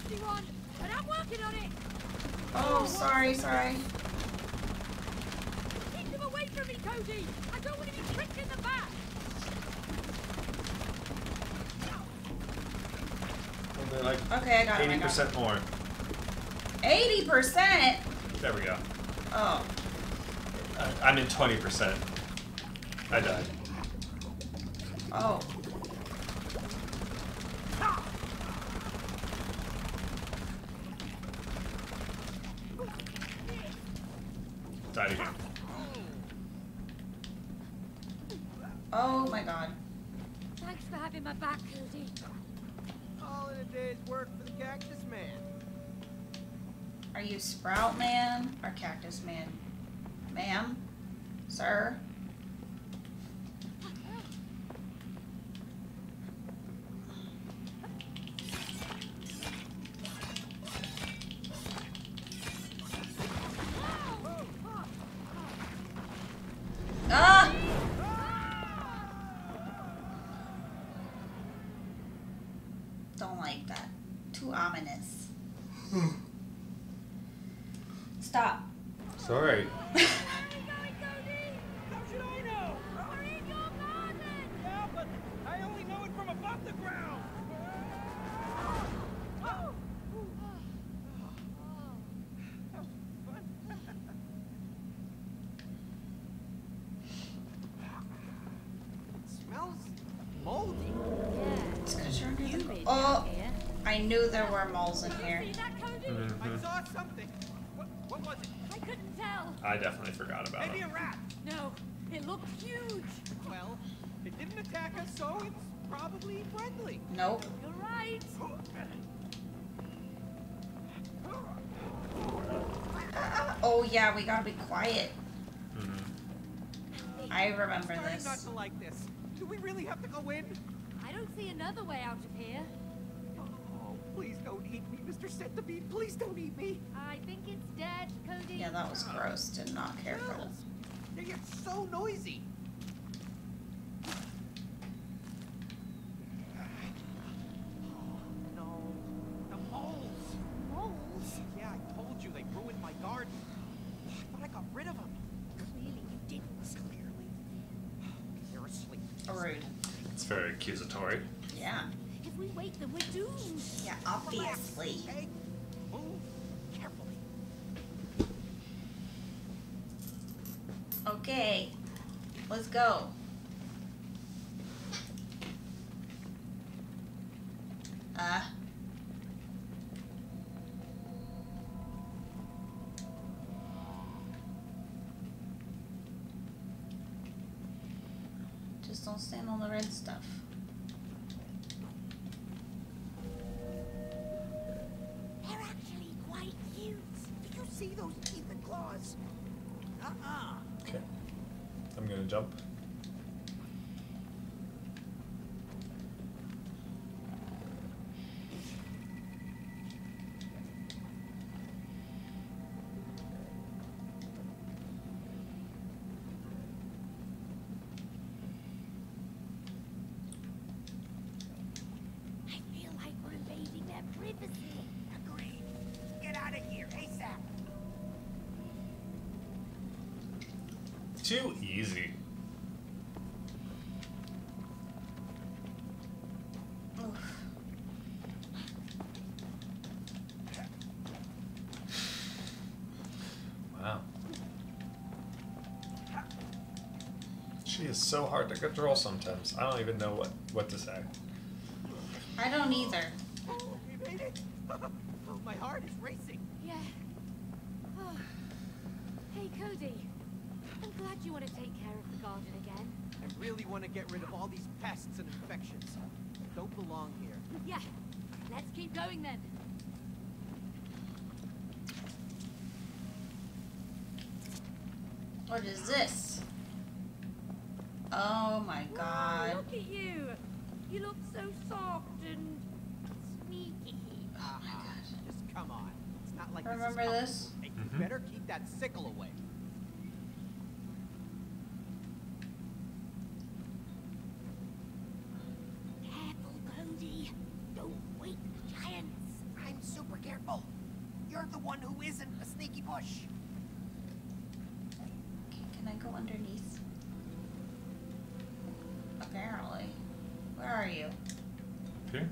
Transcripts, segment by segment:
one, but I'm working on it. Oh, sorry. Keep them away from me, Cody. I don't want to be tricked in the back. And they're like Okay, I got it. 80% more. 80%? There we go. Oh. I'm in 20%. I died. Oh. Died again. Oh my god. Thanks for having my back, Cody. All in a day's work for the Cactus Man. Are you Sprout Man or Cactus Man? Ma'am? Sir? Ah! Don't like that. Too ominous. Stop. It's alright. Where are you going, Cody? How should I know? We're in your garden. Yeah, but I only know it from above the ground. Oh. That was fun. It smells moldy. Yeah. It's 'cause you're under the... Humid Oh! down here. I knew there were moles in You here. see that, Cody? I saw something. What was it? I couldn't tell. I definitely forgot about Maybe a it. rat. No, it looked huge. Well, it didn't attack us, so it's probably friendly. Nope. You're right. Oh yeah, we gotta be quiet. Mhm. I remember Starting this. not to like this. Do we really have to go in? I don't see another way out of here. Oh, please don't eat me, Mr. Centipede. Please don't eat me. I think it's dead, Cody. Yeah, that was gross. Did not care for this. They get so noisy. No, the moles. Moles? Yeah, I told you they ruined my garden. But I got rid of them. Clearly you didn't. Clearly. They're asleep. Rude. It's very accusatory. Yeah. If we wake them, we're doomed. Yeah, obviously. Okay? Move carefully. Okay. Let's go. Just don't stand on the red stuff. They're actually quite cute. Did you see those teeth and claws? Okay. I'm gonna jump. I feel like we're invading their privacy. Agreed. Get out of here, ASAP. Too easy. Oof. Wow. She is so hard to control sometimes. I don't even know what to say. I don't either. We made it. Oh, my heart is racing. Yeah. Oh. Hey, Cody. I'm glad you want to take care of the garden again. I really want to get rid of all these pests and infections. They don't belong here. Yeah. Let's keep going then. What is this? Oh my Wow, god. look at you. You look so soft and sneaky. Oh my god. Just come on. It's not like Remember this? this? Is hey, Mhm. you better keep that sickle away. Careful, Cody. Don't wake the giants. I'm super bush. Okay, can I go underneath? Apparently. Where are you? Here?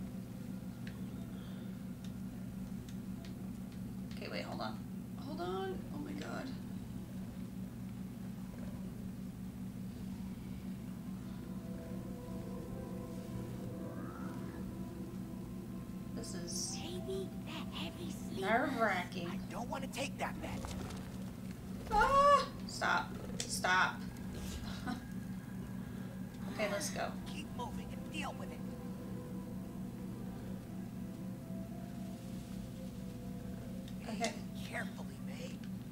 Okay, wait, hold on. Hold on. Oh my god. This is Maybe that heavy sleep. nerve-wracking. I don't want to take that bet. Ah! Stop. Stop. Okay, let's go. Keep moving and deal with it. Okay. Carefully, May.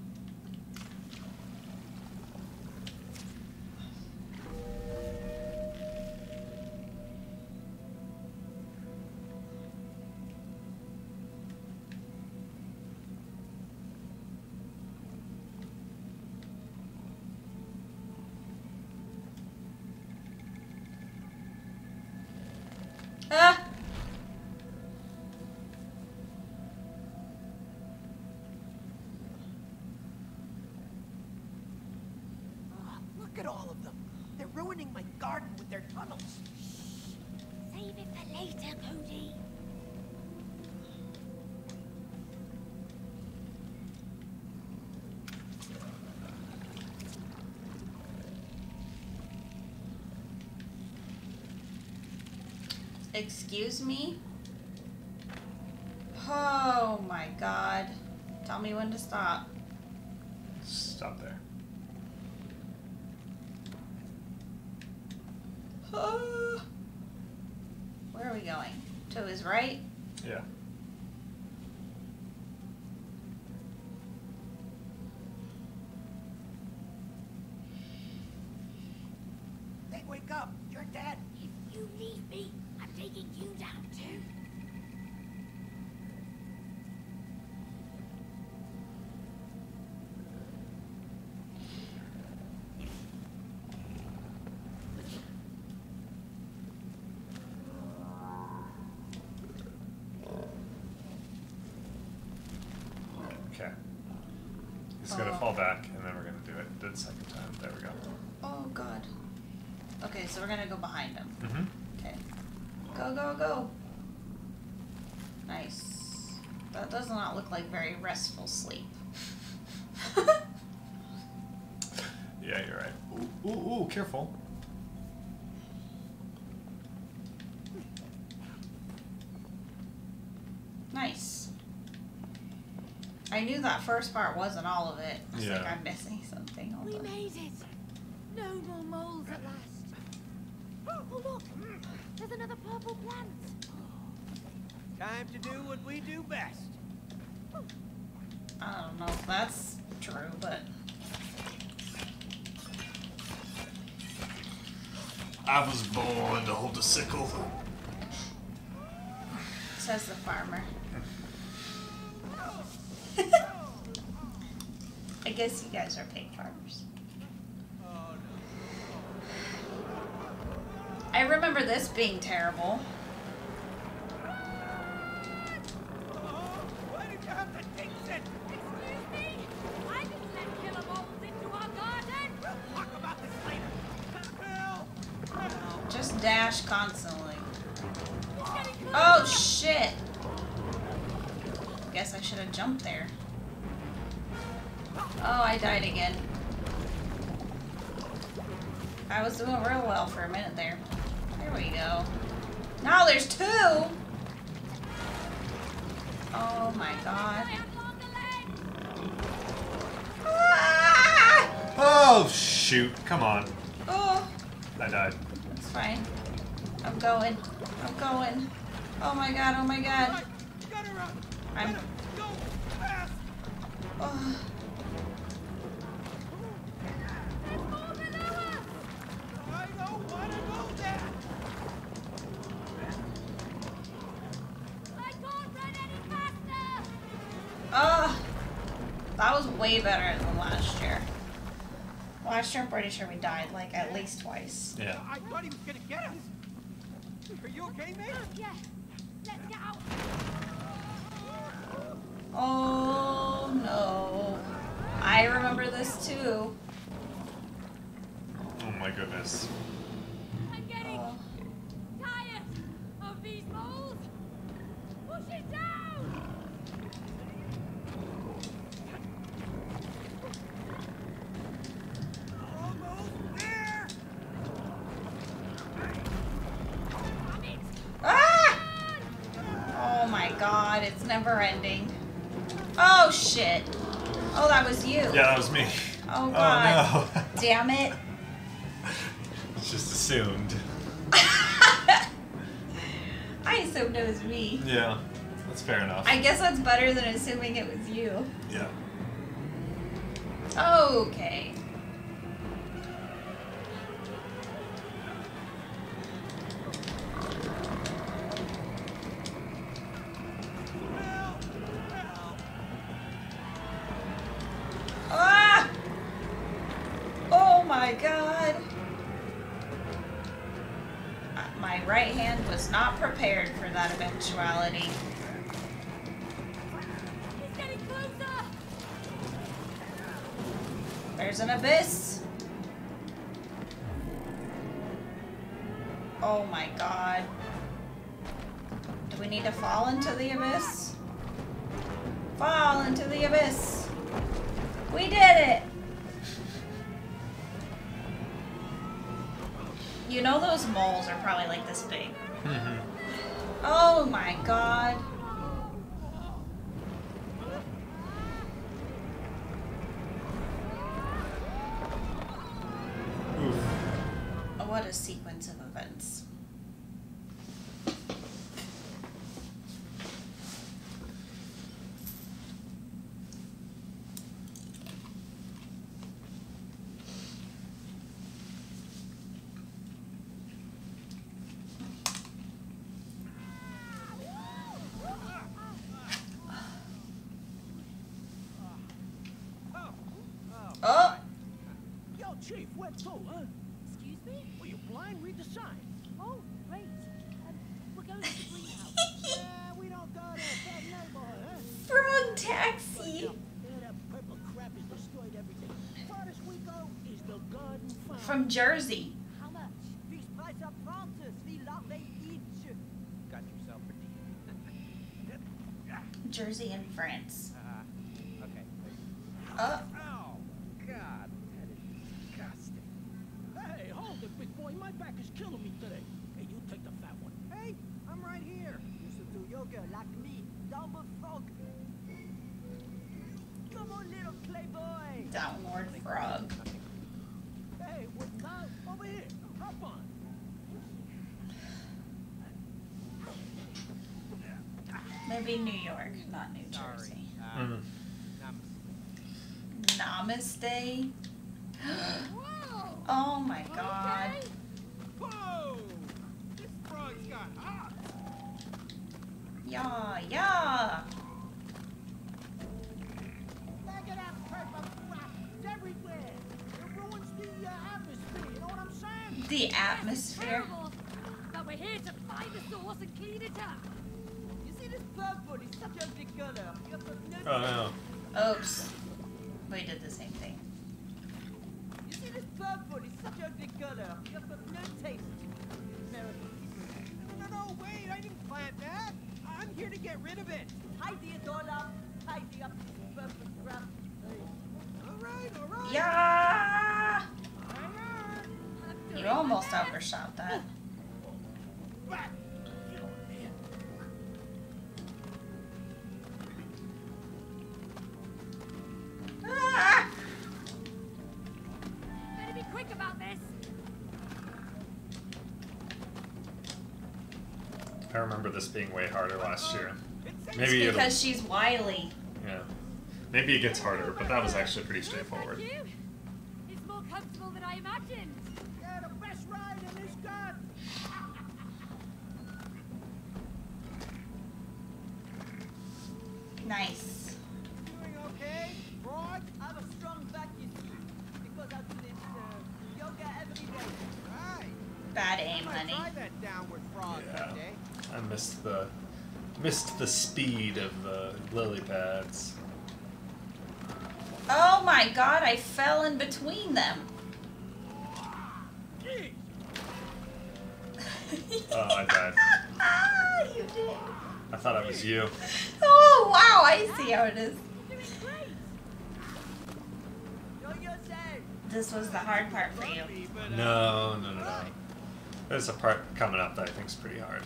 Ah! Oh, look at all of them. They're ruining my garden with their tunnels. Save it for later, Cody. Excuse me? Oh my god. Tell me when to stop. Stop there. Ah. Where are we going? To his right? Yeah. They wake up. You're dead. If you leave me, I'm taking you down too. Okay. He's gonna fall back, and then we're gonna do it the second time. There we go. Oh god. Okay, so we're gonna go behind him. Mm-hmm. Okay. Go, go, go. Nice. That does not look like very restful sleep. Yeah, you're right. Ooh, ooh, ooh, careful. Nice. I knew that first part wasn't all of it. I was like, Yeah. I'm missing something. Hold We on. made it. No more moles at last. Oh, look. There's another purple plant. Time to do what we do best. I don't know if that's true, but I was born to hold a sickle. says the farmer. I guess you guys are pig farmers. I remember this being terrible. Why did you have to fix it? Excuse me? I didn't let killer moles into our garden. We'll talk about this later. Help! Just dash constantly. It's getting close. Oh shit! Guess I should have jumped there. Oh, I died again. I was doing real well for a minute there. There we go. Now there's two! Oh my I god. have longer legs. Ah! Oh, shoot. Come on. Oh, I died. it's fine. I'm going. I'm going. Oh my god, oh my god. Gotta run! I'm... Gotta go fast! Oh. There's more below us. I don't wanna go there! I can't run any faster. Oh. That was way better than last year. Last year, I'm pretty sure we died, like, at least twice. Yeah. I thought he was gonna get us! Are you okay, mate? Yeah. Let's get out. Oh, no. I remember this too. Oh my goodness. I'm getting tired of these moles. Push it down. Almost there. Ah! Oh my god, it's never ending. Oh shit. Oh, that was you. Yeah, that was me. Oh god. Oh no. Damn it. It's just assumed. I assumed it was me. Yeah, that's fair enough. I guess that's better than assuming it was you. Yeah. Okay. Ah! Oh my god. My right hand was not prepared for that eventuality. He's getting closer. There's an abyss. Oh my god. Do we need to fall into the abyss? Fall into the abyss. We did it! You know those moles are probably like this big. Mm-hmm. Oh my god. Oof. What a sequence of events. Oh! Yo, Chief, where to, huh? Excuse me? Were you blind? Read the sign. Oh, great. We're going to the greenhouse. Yeah, we don't go to that neighborhood, huh? Frog taxi! Yeah, that purple crap has destroyed everything. Farthest we go is the garden farm. From Jersey. How much? Fish price up front, 3 larvae each. Got yourself a deal. Jersey and France. Okay. Oh. Oh, God, that is disgusting. Hey, hold it, big boy. My back is killing me today. Hey, you take the fat one. Hey, I'm right here. Used to do yoga like me. Downward frog. Come on, little playboy. Downward frog. Hey, what now? Over here. Hop on. Maybe New York, not New Sorry. Jersey. Mm. Namaste. Whoa! Oh my god. Okay. Whoa! This frog's got hops. Yeah, yeah. Look at that purple crap. It's everywhere. It ruins the atmosphere. You know what I'm saying? The atmosphere. Terrible. But we're here to find the source and clean it up. You see this purple is such a ugly color. You have no Oh no. Oops. We did the same thing. You see this purple is such a ugly color. You have no taste. American people. No, wait, I didn't plant that. I'm here to get rid of it. Tidy it all up. Tidy up this purple crap. All right. Yeah. Hang on. You almost overshot that. Back. Get on, man. Ah! Better be quick about this. I remember this being way harder last year. It's Maybe it'll. Because she's wily. Yeah. Maybe it gets harder, but that was actually pretty straightforward. Thank you. It's more comfortable than I imagined. Yeah, the best ride in this garden. Nice. doing okay, frog. I have a strong back, you see. Because I do this yoga every day. Right. Bad I aim, might honey. try that downward frog Yeah. one day. I missed the speed of the lily pads. Oh my god, I fell in between them. Oh, I died. You did. I thought it was you. Oh wow, I see how it is. You're doing great. Show yourself. This was the hard part for you. No. There's a part coming up that I think is pretty hard.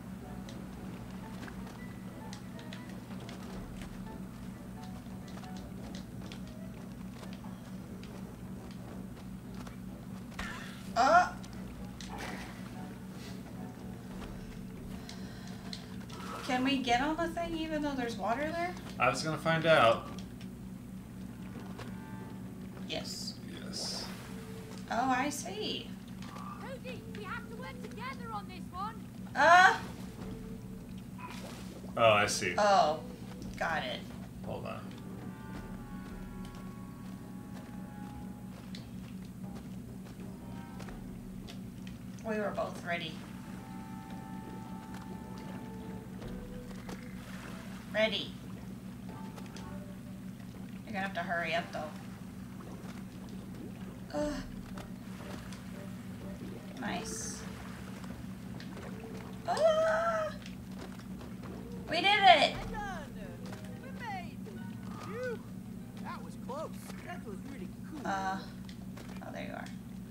Can we get on the thing even though there's water there? I was gonna find out. Yes. Yes. Oh, I see. Cody, we have to work together on this one. Oh, I see. Oh, got it. Hold on. We were both ready. Ready. You're gonna have to hurry up though. Nice. We did it! Well done. We made it. Phew. That was close. That was really cool. Oh, there you are.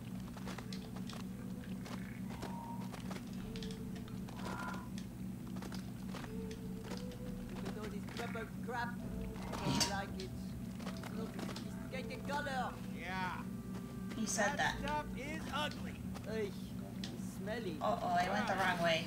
Look at all this rubber crap. I don't like it. It's not sophisticated color. Yeah. He said that. Stuff is ugly. Ugh, it's smelly. Uh-oh, I went the wrong way.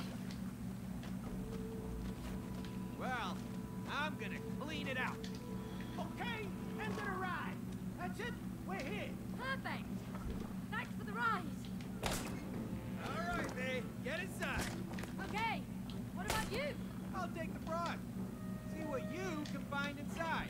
Well, I'm gonna clean it out. Okay, end of the ride. That's it. We're here. Perfect. Thanks for the ride. All right, May. Get inside. Okay. What about you? I'll take the brush. See what you can find inside.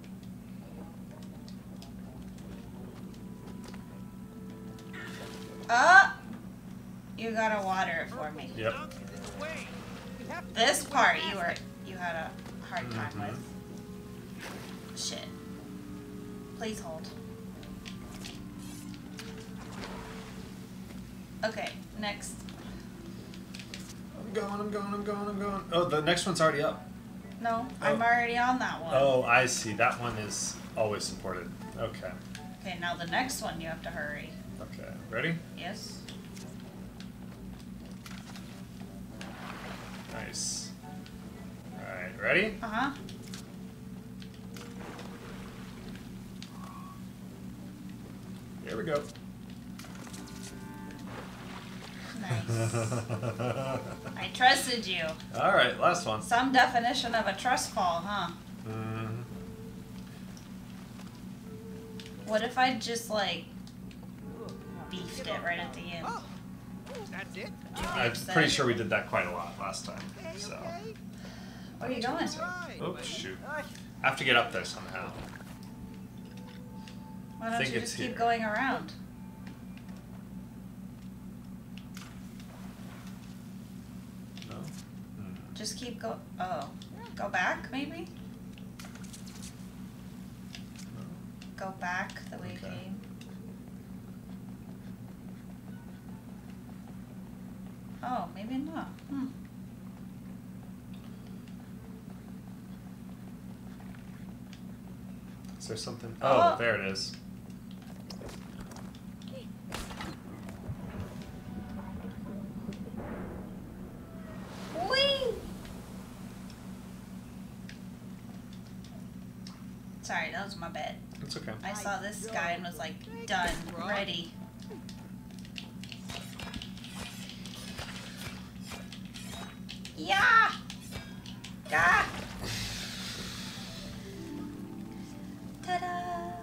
You gotta water it for me. Yep. Junk is in the way. We have to This get part away you had a hard time Mhm. with. Shit. Please hold. Okay, next. I'm going. Oh, the next one's already up. No, I'm Oh. already on that one. Oh, I see. That one is always supported. Okay. Okay, now the next one you have to hurry. Okay. Ready? Yes? Nice. Alright, ready? Uh-huh. Here we go. Nice. I trusted you. Alright, last one. Some definition of a trust fall, huh? Mhm. What if I just, like, beefed it right at the end? Oh, that's it. I'm pretty sure we did that quite a lot last time. Okay, So. okay. Where are you going? Right, Oh, buddy. shoot. Ugh, I have to get up there somehow. Why don't think you it's just keep here. going around? No? Hmm. Just keep oh. Go back, maybe? Go back the way you Okay. came. Oh, maybe not. Is there something? Oh. Oh, there it is. Whee! Sorry, that was my bad. It's okay. I saw this guy and was like, done, ready. Yeah! Gah! Ta-da!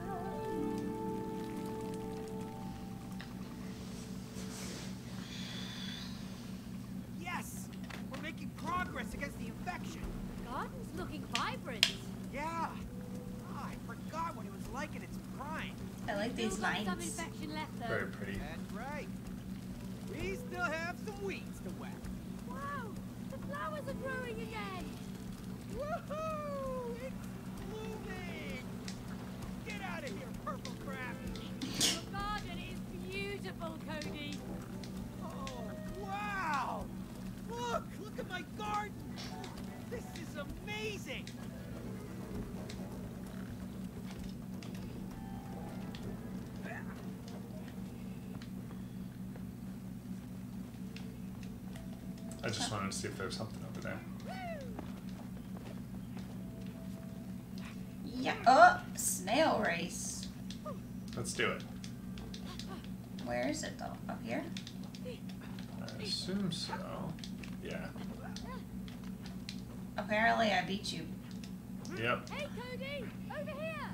Yes, we're making progress against the infection. Garden's looking vibrant. Yeah. Oh, I forgot what it was like in its prime. I like these Still got some lines. infection left though. Very pretty. That's right. We still have some weeds to whack. Wow, the flowers are growing again. Woohoo! It's blooming! Get out I just wanted to see if there was something over there. Yeah. Oh, snail race. Let's do it. Where is it though? Up here? I assume so. Yeah. Apparently I beat you. Yep. Hey, Cody! Over here!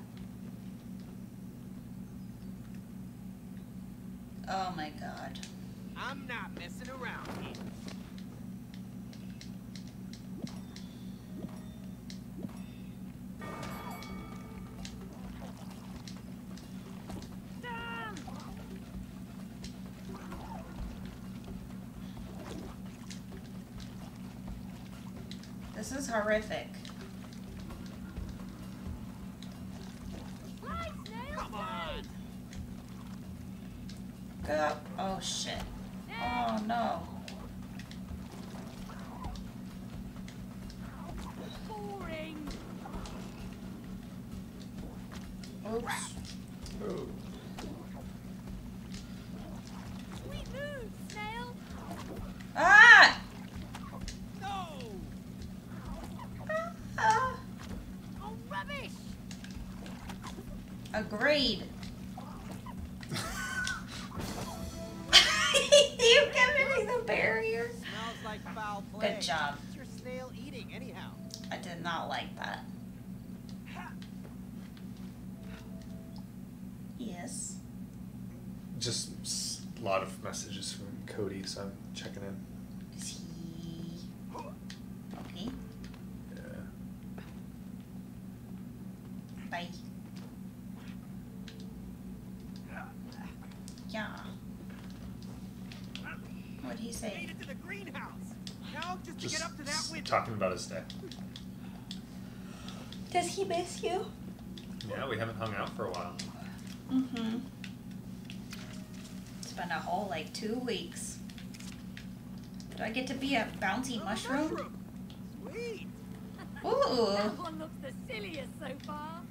Oh my god. I'm not messing around here. Sam! This is horrific. Fly, snail! Come on. Go. Oh shit. Oh no. Boring! Oops. Ooh. Sweet move, snail! Ah! No. Ah! Oh, rubbish! Agreed. You kept hitting the barrier. Smells like foul play. Good job. What's your snail eating anyhow? I did not like that. Yes. Just a lot of messages from Cody, so I'm checking in. Is he okay? Yeah. Bye. Yeah. What'd he Made say? it to the greenhouse. Now just to Just get up to that window. talking about his day. Does he miss you? Yeah, we haven't hung out for a while. Mm-hmm. It's been a whole like 2 weeks. Do I get to be a bouncy Oh, mushroom? Sweet. Ooh. That one looks the silliest so far.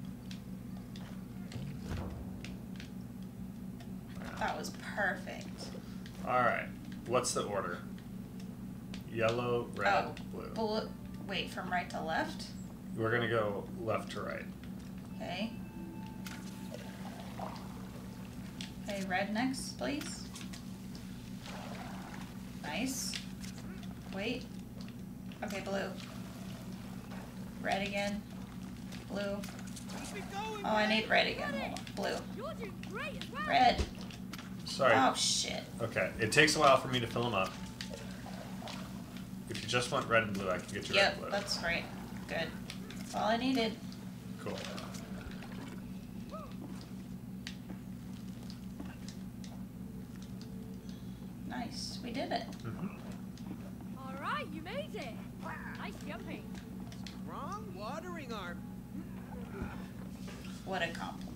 That was perfect. Alright, what's the order? Yellow, red, blue. Blue. Wait, from right to left? We're gonna go left to right. Okay. Okay, red next, please. Nice. Wait. Okay, blue. Red again. Blue. Keep it going. Oh, I need red again. Hold on. Blue. You're doing great as well. Red. Sorry. Oh, shit. Okay, it takes a while for me to fill them up. If you just want red and blue, I can get you red and Yep, blue. that's great. Good. That's all I needed. Cool. Nice. We did it. All right, you made it. Nice jumping. Wrong watering arm. What a compliment.